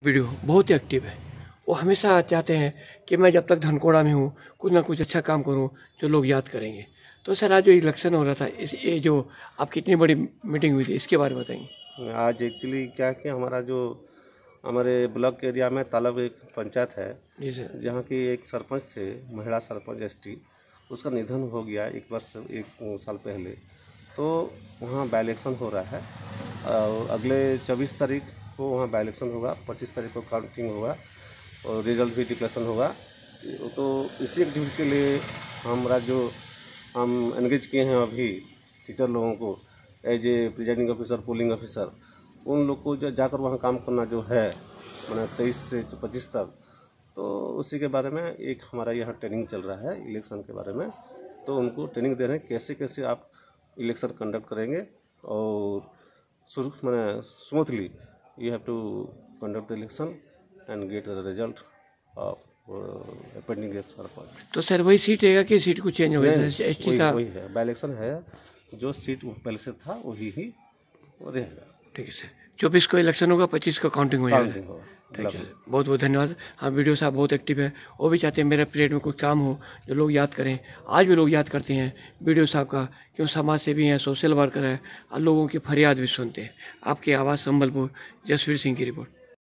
Video बहुत ही active है। वो हमेशा चाहते हैं कि मैं जब तक धनकोड़ा में हूँ कुछ ना कुछ अच्छा काम करूँ जो लोग याद करेंगे। तो सर आज जो इलेक्शन हो रहा था ये जो आपकी इतनी बड़ी मीटिंग हुई थी इसके बारे में बताएंगे। आज एक्चुअली क्या है कि हमारा जो हमारे ब्लॉक एरिया में तालब एक पंचायत है जी सर। जहाँ की एक सरपंच थे, महिला सरपंच एसटी, उसका निधन हो गया एक साल पहले। तो वहाँ बाई इलेक्शन हो रहा है और अगले 24 तारीख को वहाँ बाई इलेक्शन होगा, 25 तारीख को काउंटिंग होगा और रिजल्ट भी डिक्लेरेशन होगा। तो इसी एक्टिविटी के लिए हम एंगेज किए हैं अभी टीचर लोगों को as a presiding officer, polling officer, उन लोग को जो जाकर वहाँ काम करना जो है मैंने 23 से 25 तक। तो उसी के बारे में एक हमारा यहाँ ट्रेनिंग चल रहा है इलेक्शन के बारे में। तो उनको ट्रेनिंग दे रहे हैं कैसे कैसे आप इलेक्शन कंडक्ट करेंगे और smoothly you have to conduct the election and get the result of pending sarpanch. तो सर वही सीट रहेगा कि सीट को चेंज हो गया? एसटी का वही है, बाई इलेक्शन है, जो सीट पहले से था वही ही रहेगा। ठीक है सर। 24 को इलेक्शन होगा, 25 को काउंटिंग हो जाएगा। ठीक है, बहुत बहुत धन्यवाद। हाँ, वीडियो साहब बहुत एक्टिव है। वो भी चाहते हैं मेरे पीरियड में कुछ काम हो जो लोग याद करें। आज भी लोग याद करते हैं वीडियो साहब का, क्यों समाज सेवी हैं, सोशल वर्कर है और लोगों की फरियाद भी सुनते हैं। आपकी आवाज़ संबलपुर, जसवीर सिंह की रिपोर्ट।